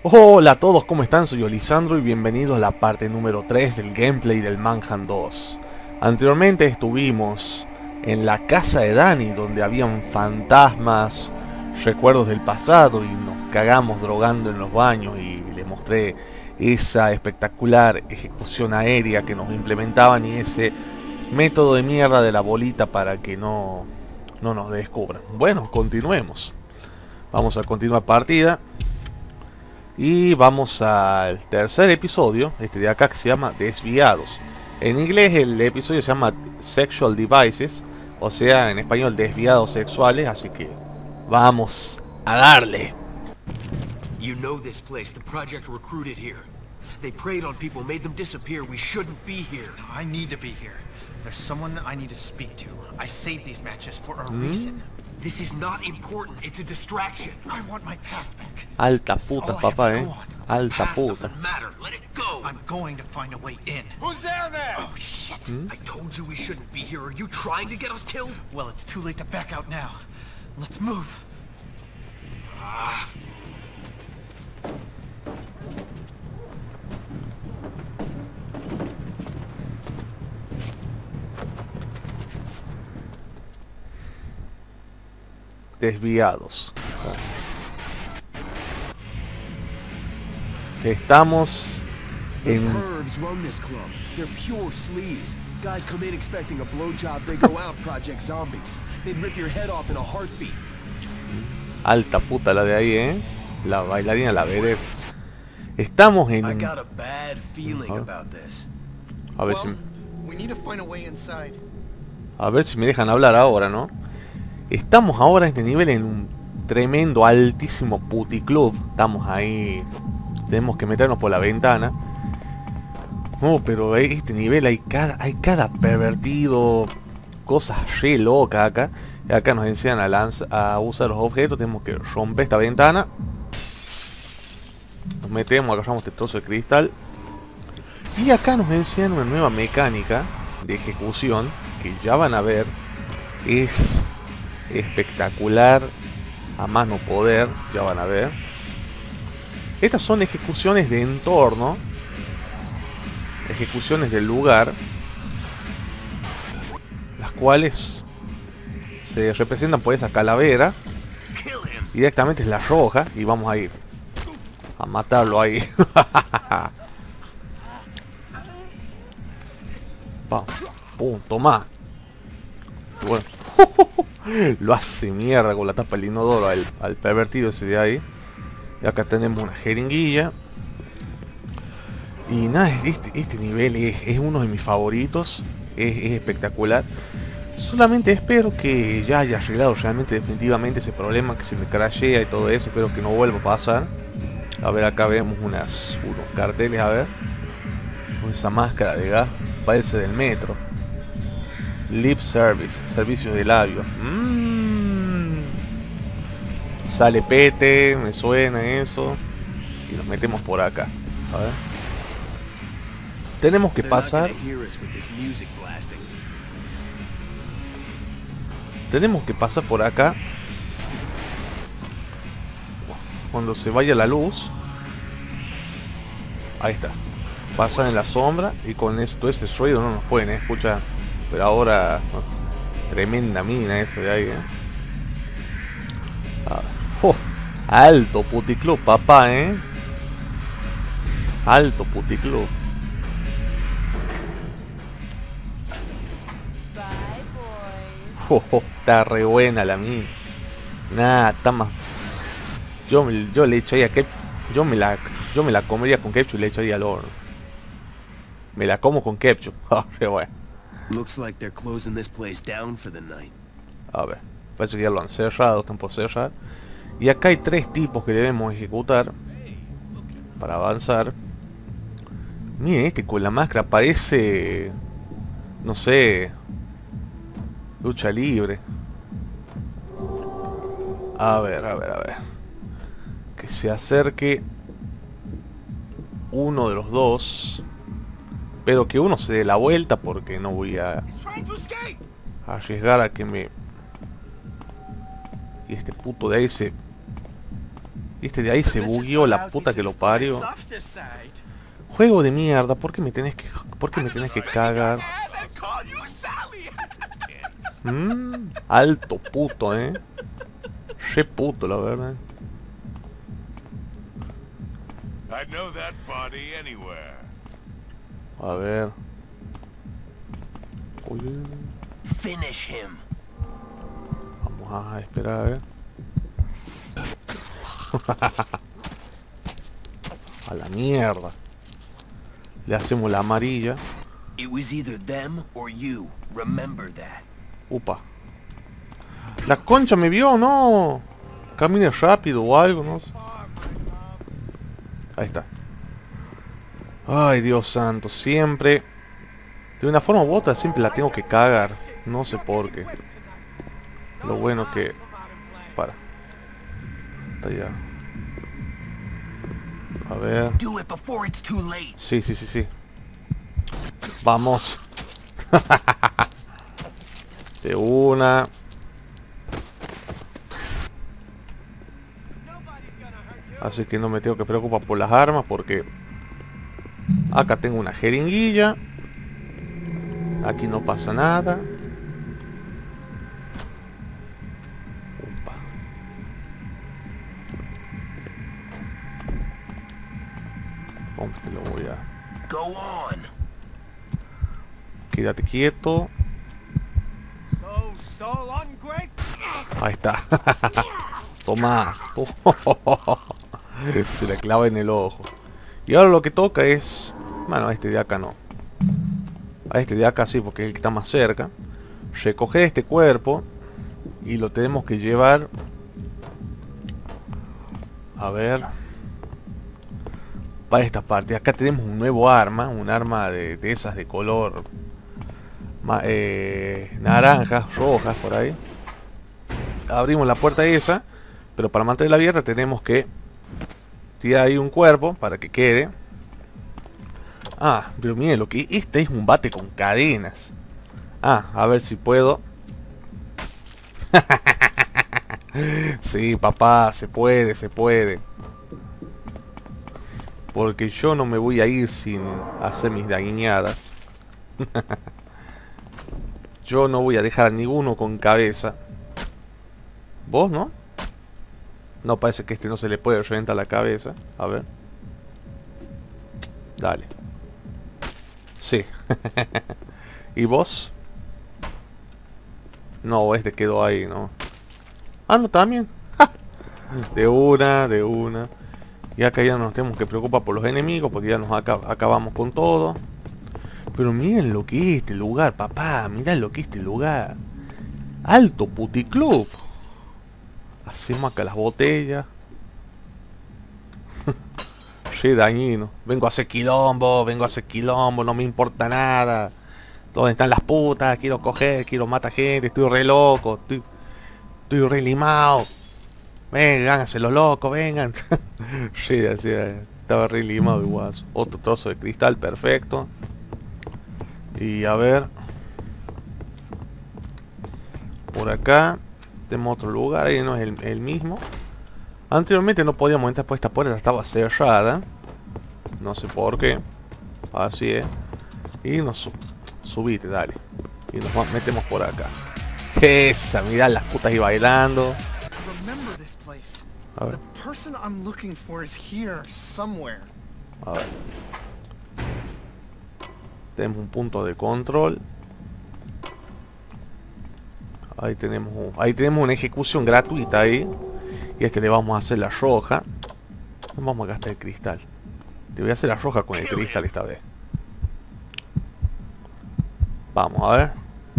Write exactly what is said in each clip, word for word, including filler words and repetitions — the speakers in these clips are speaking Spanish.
Hola a todos, ¿cómo están? Soy Olisandro y bienvenidos a la parte número tres del gameplay del Manhunt dos. Anteriormente estuvimos en la casa de Danny, donde habían fantasmas, recuerdos del pasado, y nos cagamos drogando en los baños y le mostré esa espectacular ejecución aérea que nos implementaban y ese método de mierda de la bolita para que no, no nos descubran. Bueno, continuemos. Vamos a continuar partida. Y vamos al tercer episodio, este de acá, que se llama Desviados. En inglés el episodio se llama Sexual Devices, o sea, en español desviados sexuales, así que vamos a darle. You know this place. The project recruited here. They preyed on people, made them disappear. We shouldn't be here. I need to be here. There's someone I need to speak to. I saved these matches for a ¿Mm? reason. This is not important. It's a distraction. I want my past back. Alta That's puta, all I have papá, to eh. go on. Alta Past puta. doesn't matter. Let it go. I'm going to find a way in. Who's there then? Oh shit. ¿Mm? I told you we shouldn't be here. Are you trying to get us killed? Well, it's too late to back out now. Let's move. Ah. Desviados. Estamos The en... pervs run this club. They're pure sleaze. Guys come in expecting a blowjob, they go out Project Zombies. They'd rip your head off in a heartbeat. Alta puta la de ahí, eh. La bailarina, la vedette. Estamos en... I got a bad feeling Ajá. about this. A ver si... Well, we need to find a way inside. A ver si me dejan hablar ahora, ¿no? Estamos ahora en este nivel en un tremendo, altísimo puticlub. Estamos ahí... Tenemos que meternos por la ventana. No, pero este nivel hay cada, hay cada pervertido. Cosas re locas acá. Y acá nos enseñan a, lanzar, a usar los objetos. Tenemos que romper esta ventana. Nos metemos, agarramos este trozo de cristal. Y acá nos enseñan una nueva mecánica de ejecución que ya van a ver. Es espectacular a más no poder, ya van a ver. Estas son ejecuciones de entorno, ejecuciones del lugar, las cuales se representan por esa calavera. Directamente es la roja y vamos a ir a matarlo ahí. Vamos, pum, toma. Bueno. Lo hace mierda con la tapa del inodoro al, al pervertido ese de ahí. Y acá tenemos una jeringuilla. Y nada, este, este nivel es, es uno de mis favoritos. Es, es espectacular. Solamente espero que ya haya arreglado realmente definitivamente ese problema que se me crashea y todo eso. Espero que no vuelva a pasar. A ver, acá vemos unas, unos carteles, a ver. Con esa máscara de gas. Parece del metro. Lip Service, servicios de labios. Mm. Sale pete, me suena eso. Y nos metemos por acá. A ver. Tenemos que pasar. Tenemos que pasar por acá. Cuando se vaya la luz. Ahí está. Pasan en la sombra. Y con esto, este ruido no nos pueden escuchar. Pero ahora, no, tremenda mina eso de ahí, ¿eh? Ah, oh, alto puticlub, papá, ¿eh? Alto puticlub. Oh, oh, está re buena la mina. Nah, está más... Yo, yo le echaría que... Yo me la... Yo me la comería con ketchup y le echaría al horno. Me la como con ketchup. Oh, qué bueno. Looks like they're closing this place down for the night. A ver, parece que ya lo han cerrado, están por cerrar. Y acá hay tres tipos que debemos ejecutar para avanzar. Miren, este con la máscara parece... No sé... Lucha libre. A ver, a ver, a ver. Que se acerque uno de los dos. Pero que uno se dé la vuelta porque no voy a arriesgar a que me... Y este puto de ahí se... Este de ahí se bugueó la puta que lo parió. Juego de mierda, ¿por qué me tenés que, por qué me tenés que cagar? Mm, alto puto, eh. Re puto, la verdad. A ver. Uy. Finish him. Vamos a esperar a ver. A la mierda. Le hacemos la amarilla. It was either them or you. Remember that. Upa. La concha me vio, no. Camine rápido o algo, no sé. Ahí está. Ay, Dios santo, siempre. De una forma u otra siempre la tengo que cagar. No sé por qué. Lo bueno que... Para. Está ya. A ver. Sí, sí, sí, sí. Vamos. De una. Así que no me tengo que preocupar por las armas porque... Acá tengo una jeringuilla. Aquí no pasa nada. Upa. ¿Cómo te lo voy a...? Go on. Quédate quieto. Ahí está. Toma. Se le clava en el ojo. Y ahora lo que toca es... Bueno, a este de acá no. A este de acá sí, porque es el que está más cerca. Recoger este cuerpo. Y lo tenemos que llevar... A ver... Para esta parte. Acá tenemos un nuevo arma. Un arma de, de esas de color... Eh, naranjas, rojas, por ahí. Abrimos la puerta esa. Pero para mantenerla abierta tenemos que... Tirar ahí un cuerpo para que quede. Ah, pero miren lo que... Este es un bate con cadenas. Ah, a ver si puedo. Sí, papá, se puede, se puede. Porque yo no me voy a ir sin hacer mis daguiñadas. Yo no voy a dejar a ninguno con cabeza. ¿Vos no? No, parece que este no se le puede reventar la cabeza. A ver. Dale. Sí. ¿Y vos? No, este quedó ahí, ¿no? Ah, no, también. De una, de una. Y acá ya nos tenemos que preocupar por los enemigos, porque ya nos acab acabamos con todo. Pero miren lo que es este lugar, papá. Mirá lo que es este lugar. Alto puticlub. Hacemos acá las botellas. Che, dañino. Vengo a hacer quilombo, vengo a hacer quilombo, no me importa nada. ¿Dónde están las putas? Quiero coger, quiero matar gente, estoy re loco, estoy, estoy re limado. Vengan, háganse los locos, vengan. Sí, así estaba re limado igual. Otro trozo de cristal, perfecto. Y a ver. Por acá tenemos otro lugar, ahí no es el, el mismo. Anteriormente no podíamos entrar por esta puerta, estaba cerrada. No sé por qué. Así es. Y nos sub subite, dale. Y nos metemos por acá. Esa, mirá las putas ahí bailando. A ver. A ver. Tenemos un punto de control. Ahí tenemos, ahí tenemos una ejecución gratuita ahí. Y a este le vamos a hacer la roja. No vamos a gastar el cristal. Te voy a hacer la roja con el cristal esta vez. Vamos a ver.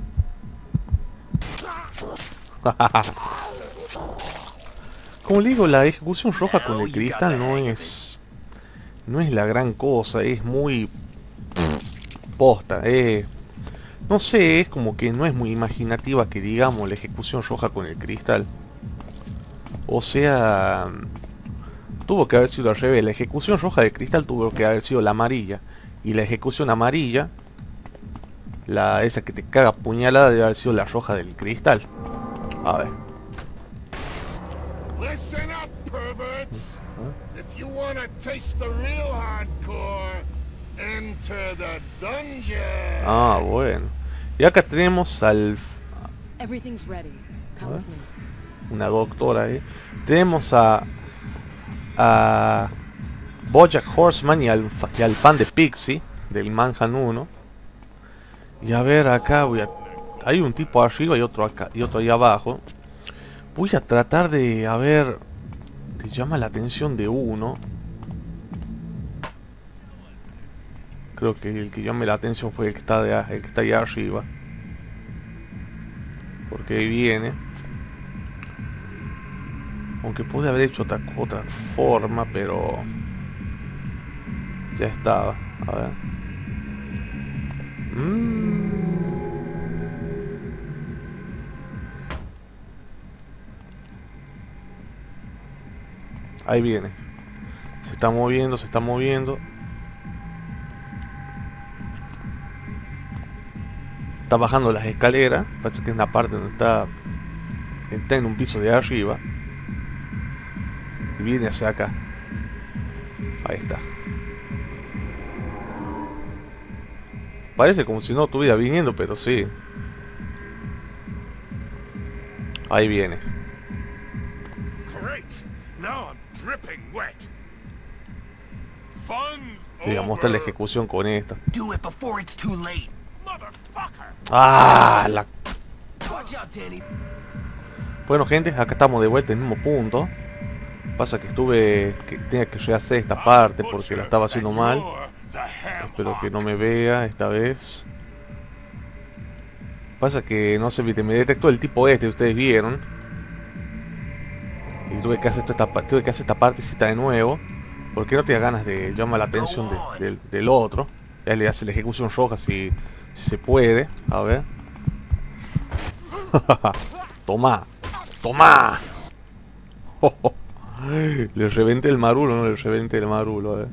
Como le digo, la ejecución roja con el cristal no es... No es la gran cosa, es muy... Posta, eh. No sé, es como que no es muy imaginativa que digamos la ejecución roja con el cristal. O sea... Tuvo que haber sido al revés. La ejecución roja de cristal tuvo que haber sido la amarilla. Y la ejecución amarilla, la esa que te caga puñalada, debe haber sido la roja del cristal. A ver. Listen up, perverts. taste the real hardcore, enter the dungeon. Ah, bueno. Y acá tenemos al... Everything's ready. Come with me. una doctora ahí. Tenemos a... a... BoJack Horseman y al, y al fan de Pixie, del Manhunt uno. Y a ver, acá voy a... hay un tipo arriba y otro acá, y otro ahí abajo. Voy a tratar de... a ver... te llama la atención de uno. Creo que el que llame la atención fue el que está, de, el que está ahí arriba. Porque ahí viene. Aunque pude haber hecho otra, otra forma, pero... ya estaba. A ver. Mm. Ahí viene. Se está moviendo, se está moviendo. Está bajando las escaleras. Parece que es una parte donde está... está en un piso de arriba. Y viene hacia acá. Ahí está. Parece como si no estuviera viniendo, pero sí. Ahí viene. Voy a mostrar la ejecución con esta. Do it before it's too late. Ah, la... Watch out, Danny. Bueno, gente, acá estamos de vuelta en el mismo punto. Pasa que estuve... que tenía que rehacer esta parte porque la estaba haciendo mal. Espero que no me vea esta vez. Pasa que, no sé, me detectó el tipo este, ustedes vieron. Y tuve que hacer esta, tuve que hacer esta partecita de nuevo. Porque no tenía ganas de llamar la atención de, de, del otro. Ya le hace la ejecución roja si, si se puede. A ver. Toma. Toma. Le reventé el marulo, no le reventé el marulo. A ver.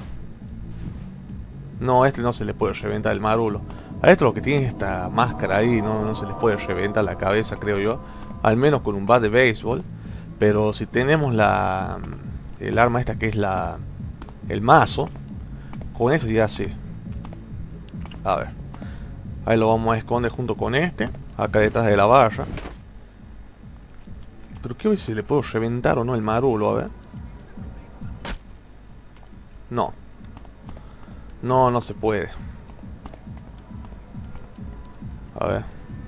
No, a este no se le puede reventar el marulo. A esto lo que tiene esta máscara ahí, no, no se les puede reventar la cabeza, creo yo. Al menos con un bat de béisbol. Pero si tenemos la... el arma esta que es la... el mazo. Con eso ya sí. A ver. Ahí lo vamos a esconder junto con este. Acá detrás de la barra. Pero qué ver si le puedo reventar o no el marulo, a ver. No. No, no se puede. A ver.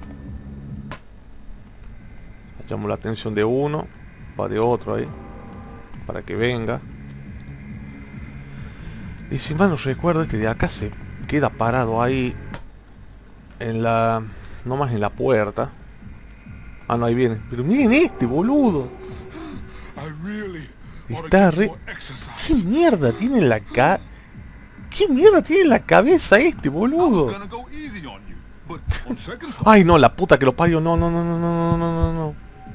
Llamamos la atención de uno. Va de otro ahí. Para que venga. Y si mal no recuerdo, este de acá se queda parado ahí. En la... no más en la puerta. Ah, no, ahí viene. Pero miren este, boludo. Está re... ¿Qué mierda tiene en la ca... ¿Qué mierda tiene en la cabeza este, boludo? Ay, no, la puta que lo parió. No, no, no, no, no, no, no, no.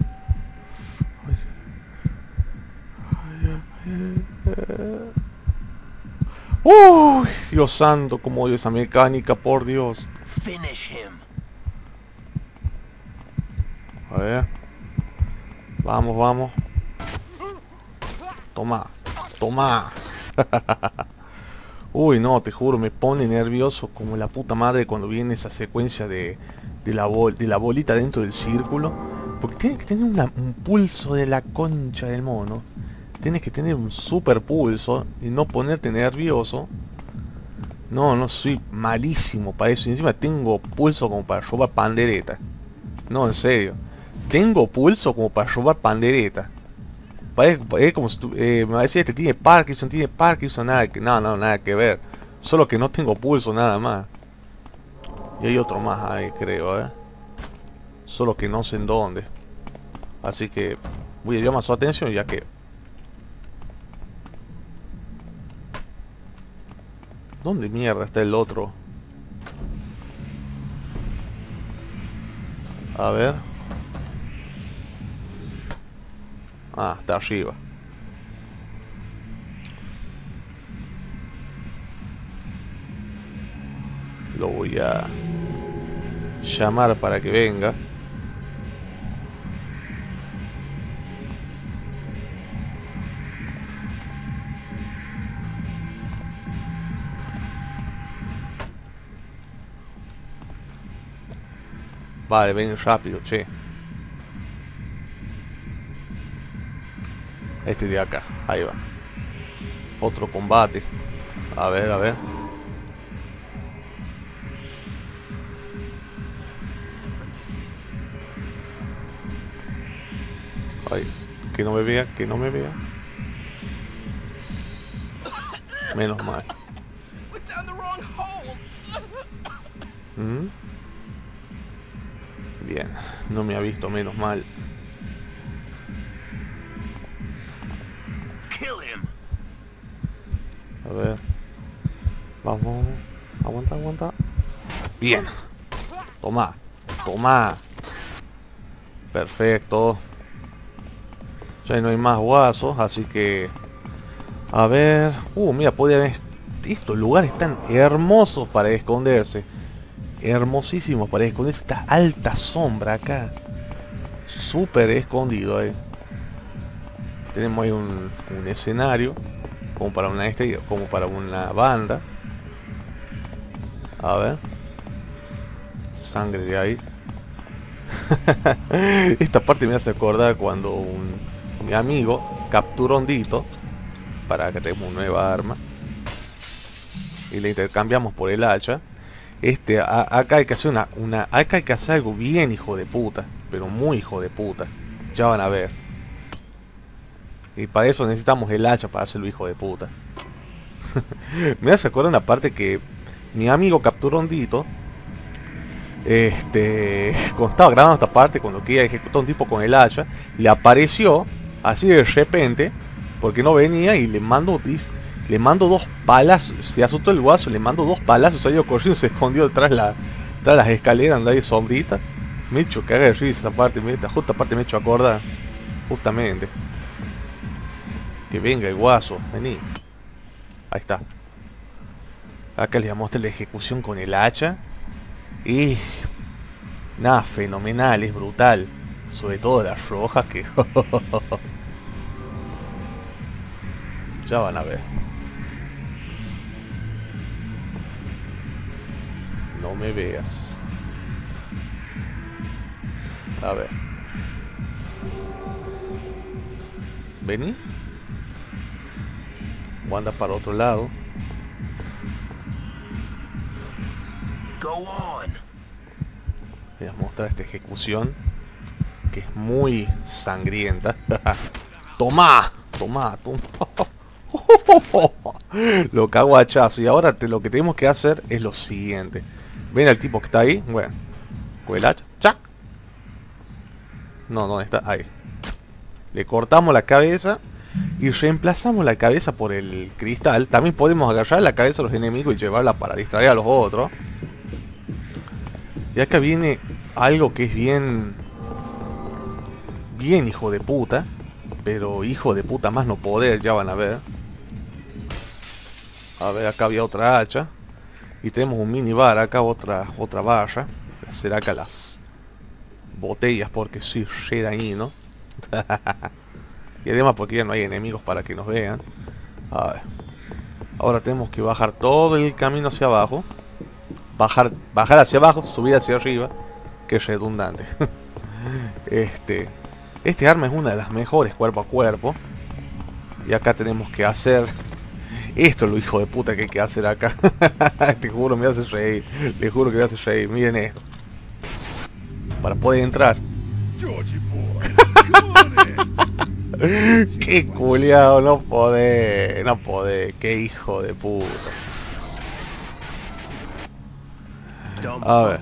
Uy, Dios santo, como odio esa mecánica, por Dios. Finish him. A ver. Vamos, vamos. Toma, toma. Uy, no, te juro, me pone nervioso como la puta madre cuando viene esa secuencia de, de, la, bol, de la bolita dentro del círculo. Porque tiene que tener una, un pulso de la concha del mono. Tienes que tener un super pulso y no ponerte nervioso. No, no, soy malísimo para eso. Y encima tengo pulso como para robar pandereta. No, en serio. Tengo pulso como para robar pandereta. Parece, parece como si tu, eh, me va a decir, este tiene Parkinson, tiene Parkinson, nada que, no, no, nada que ver. Solo que no tengo pulso, nada más. Y hay otro más ahí, creo, eh. Solo que no sé en dónde. Así que voy a llamar su atención ya que... ¿Dónde mierda está el otro? A ver. Ah, está arriba. Lo voy a llamar para que venga. Vale, ven rápido, che. Este de acá, ahí va. Otro combate. A ver, a ver. Ay, que no me vea, que no me vea. Menos mal. ¿Mm? Bien, no me ha visto, menos mal. A ver. Vamos. Aguanta, aguanta. Bien. Toma. Toma. Perfecto. Ya no hay más guasos, así que... A ver... Uh, mira, podía ver... Estos lugares están hermosos para esconderse. Hermosísimos para esconderse. Esta alta sombra acá. Súper escondido ahí. Tenemos ahí un, un escenario. Como para una este, como para una banda. A ver. Sangre de ahí. Esta parte me hace acordar cuando un, mi amigo capturó un Dito para que tengamos una nueva arma y le intercambiamos por el hacha. Este, a, acá hay que hacer una, una, acá hay que hacer algo bien hijo de puta, pero muy hijo de puta. Ya van a ver. Y para eso necesitamos el hacha para hacerlo hijo de puta. Me hace acordar una parte que mi amigo capturó un Dito. Este, cuando estaba grabando esta parte, cuando quería ejecutar un tipo con el hacha, le apareció así de repente, porque no venía, y le mando le mando dos palazos. Se asustó el guaso, le mando dos palazos, salió corriendo, se escondió detrás la, detrás las escaleras, anda ahí sombrita. Me he hecho cagar de risa esa parte, me, esta justa parte me he hecho acordar, justamente. Que venga el guaso, vení. Ahí está. Acá les mostré la ejecución con el hacha. Y nada, fenomenal, es brutal. Sobre todo las rojas que... Ya van a ver. No me veas. A ver. Vení. O anda para otro lado. Go on. Voy a mostrar esta ejecución que es muy sangrienta. Toma, toma, toma. Lo cago a hachazo. Y ahora te, lo que tenemos que hacer es lo siguiente. Ven al tipo que está ahí. Bueno, con el hacha. ¡Chac! No, ¿dónde está? Ahí. Le cortamos la cabeza y reemplazamos la cabeza por el cristal. También podemos agarrar la cabeza de los enemigos y llevarla para distraer a los otros. Y acá viene algo que es bien... Bien hijo de puta. Pero hijo de puta más no poder, ya van a ver. A ver, acá había otra hacha. Y tenemos un mini bar, acá otra otra barra. Hacer acá las botellas porque soy re dañino. Y además porque ya no hay enemigos para que nos vean. A ver. Ahora tenemos que bajar todo el camino hacia abajo. Bajar, bajar hacia abajo, subir hacia arriba. Que es redundante. Este Este arma es una de las mejores cuerpo a cuerpo. Y acá tenemos que hacer... Esto es lo hijo de puta que hay que hacer acá. Te juro, me hace reír. Te juro que me hace reír. Miren esto. Para poder entrar. Qué culiao, no podés. No podés. Qué hijo de puta. A ver.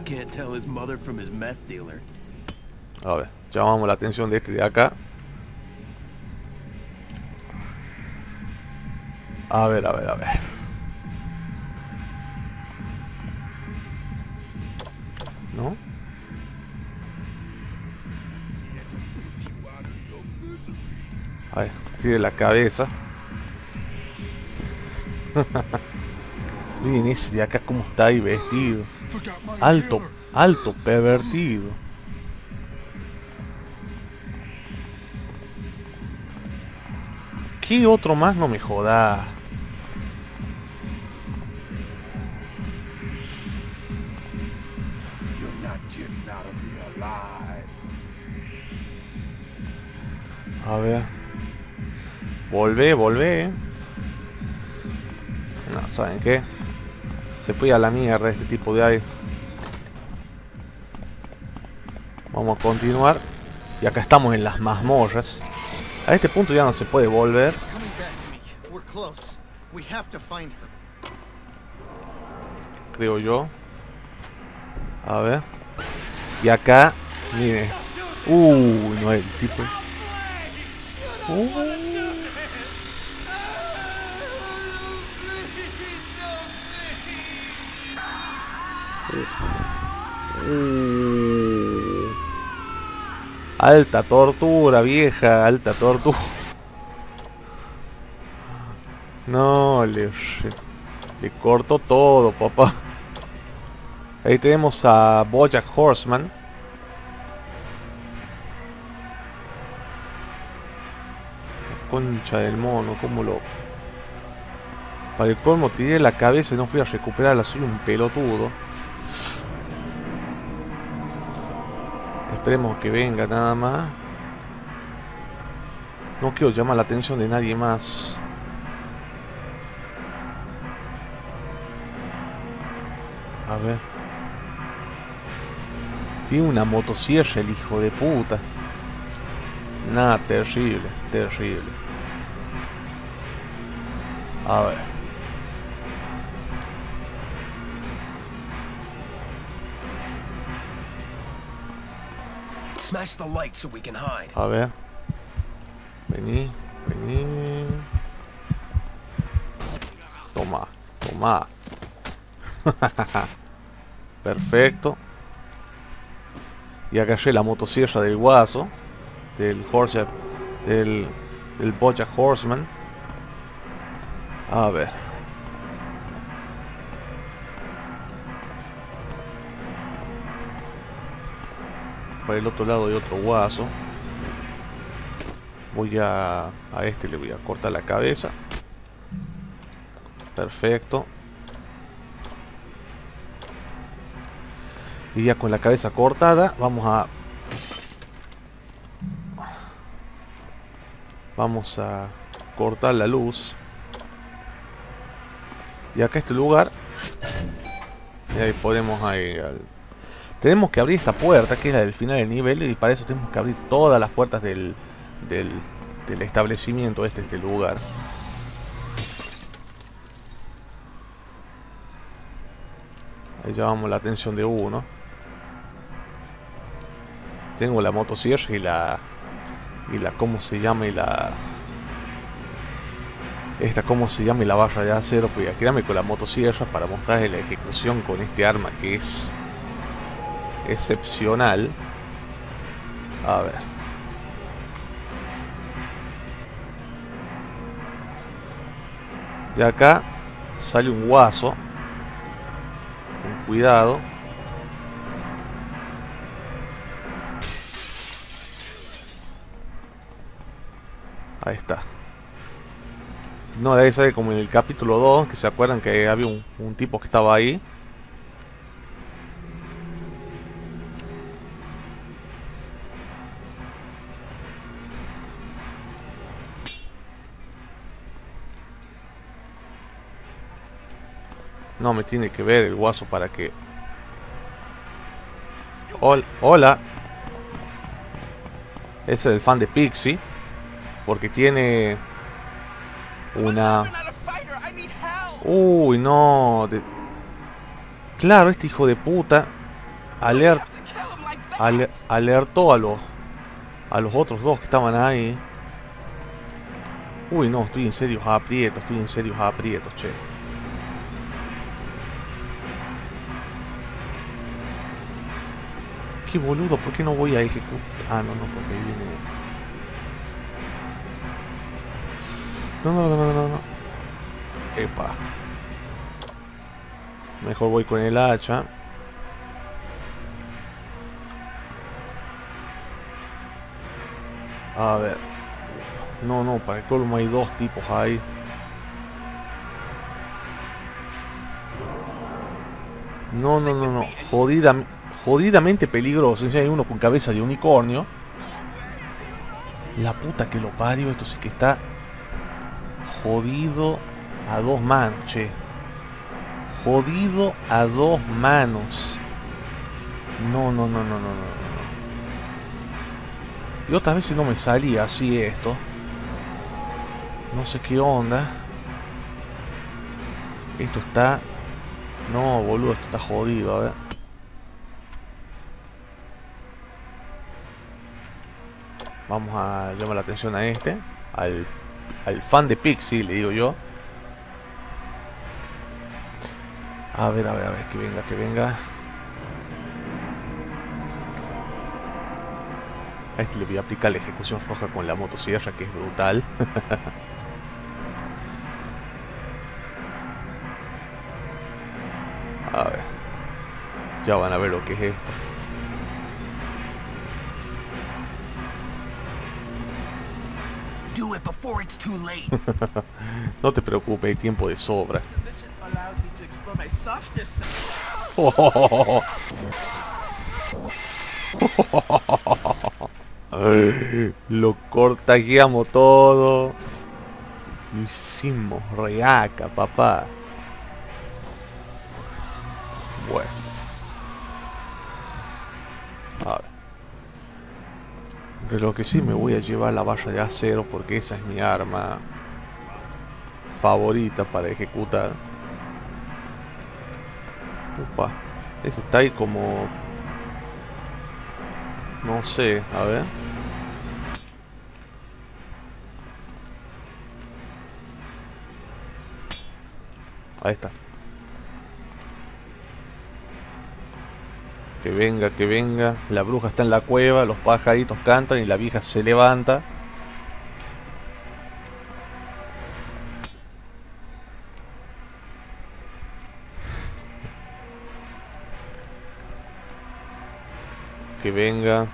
A ver, llamamos la atención de este de acá. A ver, a ver, a ver. ¿No? A ver, tire la cabeza. Miren ese de acá como está ahí vestido. Alto, alto pervertido. ¿Qué otro más? No me joda. fly. A ver. Volvé, volvé. No, ¿saben qué? Se fue a la mierda este tipo de aire. Vamos a continuar. Y acá estamos en las mazmorras. A este punto ya no se puede volver. Coming back to me. We're close. We have to find her. Creo yo. A ver. Y acá, mire. Uh, no el tipo. Uh. Uh. Alta tortura, vieja, alta tortura. No, le, le cortó todo, papá. Ahí tenemos a BoJack Horseman. La concha del mono, como lo... Para el colmo tiré la cabeza y no fui a recuperarla, soy un pelotudo. Esperemos que venga nada más. No quiero llamar la atención de nadie más. A ver. Tiene una motosierra el hijo de puta. Nada, terrible, terrible. A ver. Smash the light so we can hide. A ver. Vení, vení. Toma, toma. Perfecto. Y agarré la motosierra del guaso. Del Horse. Del, del BoJack Horseman. A ver. Para el otro lado hay otro guaso. Voy a... A este le voy a cortar la cabeza. Perfecto. Y ya con la cabeza cortada vamos a... Vamos a cortar la luz. Y acá este lugar. Y ahí podemos ir al... Tenemos que abrir esta puerta que es la del final del nivel. Y para eso tenemos que abrir todas las puertas del... Del, del establecimiento este, este lugar. Ahí llamamos la atención de uno. Tengo la motosierra y la... Y la... ¿Cómo se llama? Y la... Esta, ¿cómo se llama? Y la barra de acero. Voy a quedarme con la motosierra para mostrarles la ejecución con este arma que es... excepcional. A ver. De acá sale un guaso. Con cuidado. Ahí está. No, de ahí sale como en el capítulo dos, que se acuerdan que había un, un tipo que estaba ahí. No me tiene que ver el guaso para que... Hol Hola. Ese es el fan de Pixie. Porque tiene... Una... Uy, no... De... Claro, este hijo de puta... Alert... Ale alertó a los... A los otros dos que estaban ahí. Uy, no, estoy en serios aprietos. Estoy en serios aprietos, che. Qué boludo, ¿por qué no voy a ejecutar? Ah, no, no, porque ahí viene... No, no, no, no, no, no. Epa. Mejor voy con el hacha. A ver. No, no, para el colmo hay dos tipos ahí. No, no, no, no. Jodida... jodidamente peligroso. Hay uno con cabeza de unicornio. La puta que lo parió. Esto sí que está jodido a dos manos, che. Jodido a dos manos. No, no, no, no, no, no. Y otras veces no me salía así esto. No sé qué onda. Esto está... No, boludo, esto está jodido, a ver. Vamos a llamar la atención a este. Al, al fan de Pixie, le digo yo. A ver, a ver, a ver, que venga, que venga. A este le voy a aplicar la ejecución roja con la motosierra, que es brutal. A ver. Ya van a ver lo que es esto. Do it before it's too late. No te preocupes, hay tiempo de sobra. Lo cortagueamos todo. Lo hicimos reaca, papá. Bueno. A ver. De lo que sí me voy a llevar la barra de acero, porque esa es mi arma favorita para ejecutar. Upa. Ese está ahí como... No sé, a ver. Ahí está. Que venga, que venga. La bruja está en la cueva, los pajaritos cantan y la vieja se levanta. Que venga.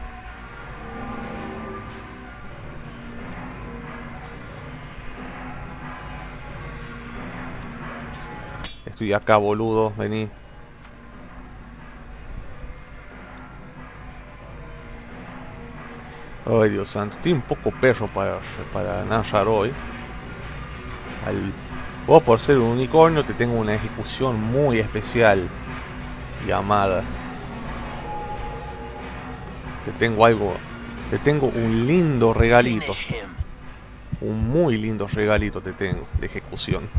Estoy acá, boludo, vení. Ay, Dios santo, estoy un poco perro para, para narrar hoy. Al, vos por ser un unicornio te tengo una ejecución muy especial llamada. Te tengo algo, te tengo un lindo regalito. Un muy lindo regalito te tengo de ejecución.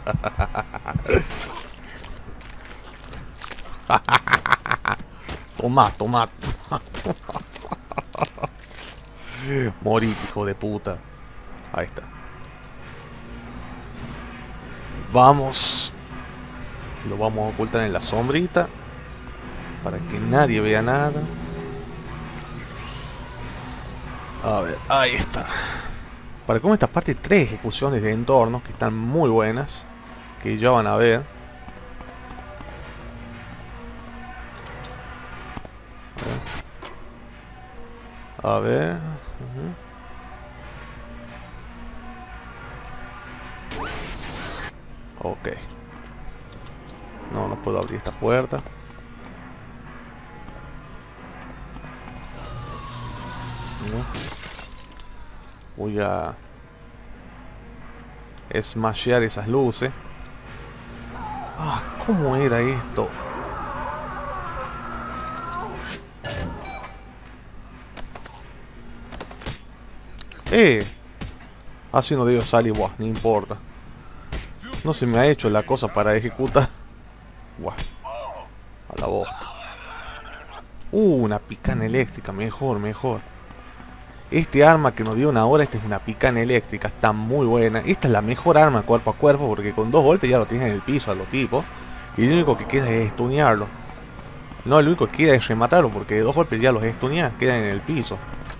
Toma, toma. Morí, hijo de puta. Ahí está. Vamos. Lo vamos a ocultar en la sombrita, para que nadie vea nada. A ver, ahí está. Para como esta parte, tres ejecuciones de entornos que están muy buenas, que ya van a ver. A ver. Uh-huh. Ok. No, no puedo abrir esta puerta. No. Voy a smashear esas luces. Ah, ¿cómo era esto? Eh, así no debo salir, buah, no importa. No se me ha hecho la cosa para ejecutar. Buah, a la bosta. Uh, una picana eléctrica, mejor, mejor. Este arma que nos dio una hora, esta es una picana eléctrica, está muy buena. Esta es la mejor arma cuerpo a cuerpo, porque con dos golpes ya lo tienes en el piso a los tipos. Y lo único que queda es stunearlo. No, lo único que queda es rematarlo, porque de dos golpes ya los stuneas, quedan en el piso.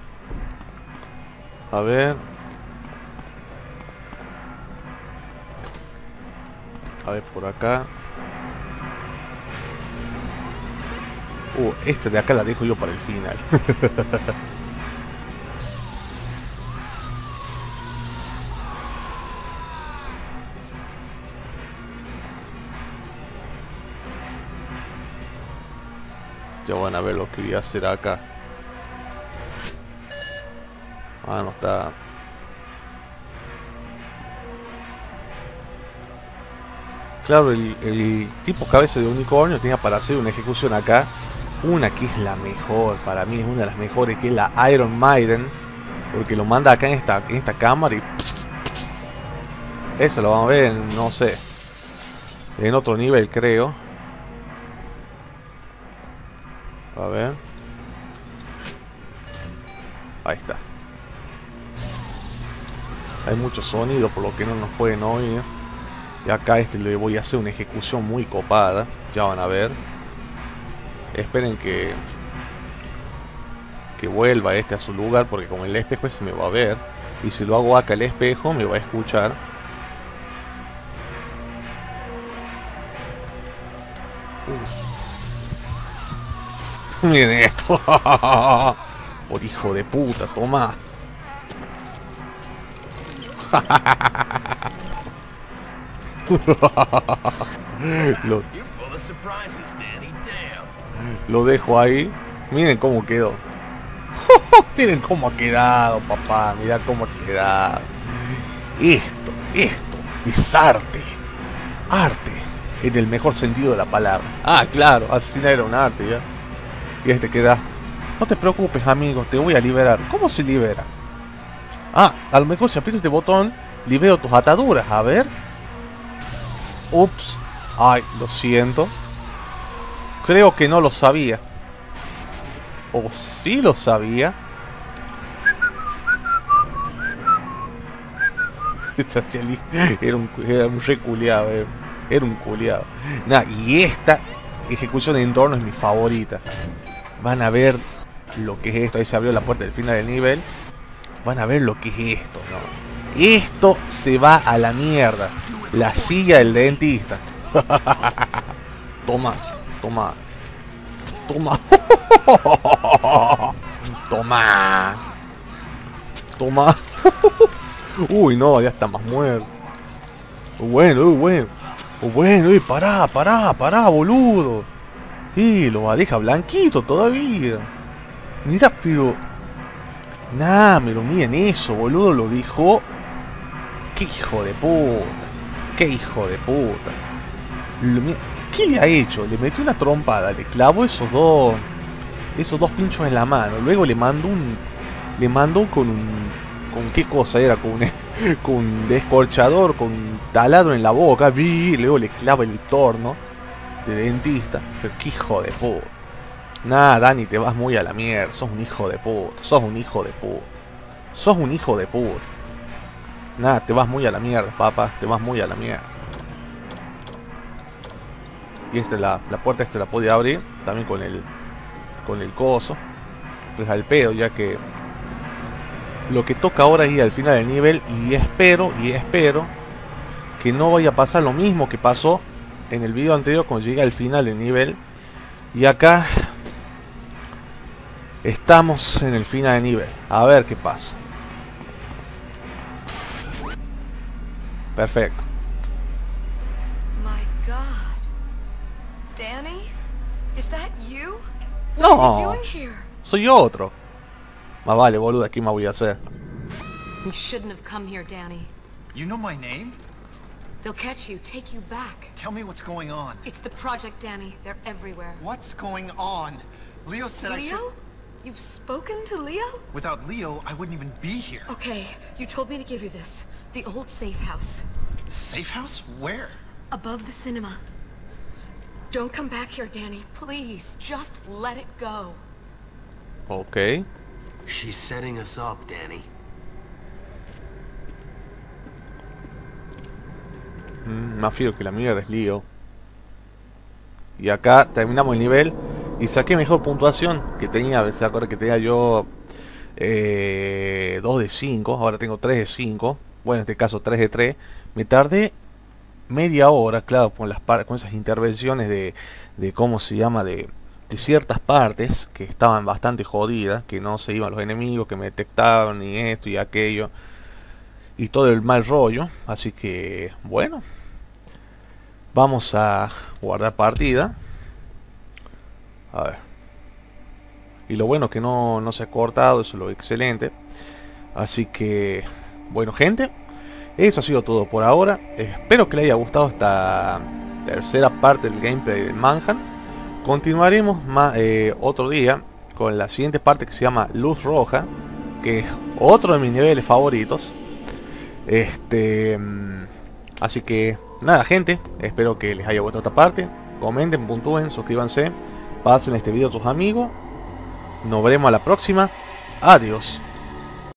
A ver. A ver por acá. Uh, este de acá la dejo yo para el final. Ya van a ver lo que voy a hacer acá. Ah, no está. Claro, el, el tipo cabeza de unicornio tenía para hacer una ejecución acá. Una que es la mejor, para mí es una de las mejores, que es la Iron Maiden. Porque lo manda acá en esta, en esta cámara y... Eso lo vamos a ver, en, no sé, en otro nivel creo. A ver. Ahí está. Hay mucho sonido por lo que no nos pueden oír. Y acá este le voy a hacer una ejecución muy copada. Ya van a ver. Esperen que que vuelva este a su lugar, porque con el espejo se me va a ver. Y si lo hago acá el espejo me va a escuchar. Uh. Miren esto. Por hijo de puta, toma. lo, lo dejo ahí. Miren cómo quedó. Miren cómo ha quedado, papá. Mirá cómo ha quedado. Esto, esto es arte. Arte en el mejor sentido de la palabra. Ah, claro, asesinar era un arte, ya. Y este queda. No te preocupes, amigo, te voy a liberar. ¿Cómo se libera? Ah, a lo mejor si aprieto este botón libero tus ataduras, a ver. Ups. Ay, lo siento. Creo que no lo sabía. O sí lo sabía. Era un, era un reculeado, eh. Era un culiado. Nah, y esta ejecución de entorno es mi favorita. Van a ver lo que es esto. Ahí se abrió la puerta del final del nivel. Van a ver lo que es esto, ¿no? Esto se va a la mierda. La silla del dentista. Toma, toma. Toma. Toma. Toma. Uy, no, ya está más muerto. Bueno, uy, bueno. Bueno, uy, pará, pará, pará, boludo. Y lo deja blanquito todavía. Mira, pero... Nah, pero miren eso, boludo, lo dijo. Qué hijo de puta. Qué hijo de puta. Lo, ¿qué le ha hecho? Le metió una trompada, le clavó esos dos. Esos dos pinchos en la mano. Luego le mandó un... Le mandó con un... ¿Con qué cosa era? Con un, con un descorchador, con un taladro en la boca. Y luego le clava el torno de dentista. Pero qué hijo de puta. Nah, Dani, te vas muy a la mierda. Sos un hijo de puta. Sos un hijo de puta. Sos un hijo de puta. Nah, te vas muy a la mierda, papá. Te vas muy a la mierda. Y esta la, la puerta esta la puede abrir también con el con el coso. Pues al pedo, ya que lo que toca ahora es ir al final del nivel. Y espero, y espero que no vaya a pasar lo mismo que pasó en el video anterior cuando llegué al final del nivel. Y acá estamos en el final del nivel. A ver qué pasa. Perfecto. My God. Danny? Is that you? No. What are you doing here? Soy otro. Más vale, boludo, ¿qué más voy a hacer? You shouldn't have come here, Danny. You know my name? They'll catch you, take you back. Tell me what's going on. It's the project, Danny. They're everywhere. What's going on? Leo said I should... Leo? You've spoken to Leo? Without Leo, I wouldn't even be here. Okay, you told me to give you this. The old safe house. Safe house? Where? Above the cinema. Don't come back here, Danny. Please, just let it go. Ok. She's setting us up, Danny. Mm, más frío que la mierda es Leo. Y acá terminamos el nivel. Y saqué mejor puntuación que tenía. ¿Se acuerda que tenía yo eh, dos de cinco? Ahora tengo tres de cinco. Bueno, en este caso tres de tres. Me tardé media hora, claro, con las con esas intervenciones de, de cómo se llama, de, de ciertas partes que estaban bastante jodidas, que no se iban los enemigos, que me detectaban y esto y aquello y todo el mal rollo. Así que bueno, vamos a guardar partida. A ver, Y lo bueno es que no, no se ha cortado, eso es lo excelente. Así que, bueno gente, eso ha sido todo por ahora. Espero que les haya gustado esta tercera parte del gameplay del Manhunt. Continuaremos más, eh, otro día con la siguiente parte que se llama Luz Roja, que es otro de mis niveles favoritos. Este, así que nada gente, espero que les haya gustado esta parte. Comenten, puntúen, suscríbanse, pasen este video a sus amigos. Nos veremos a la próxima. Adiós.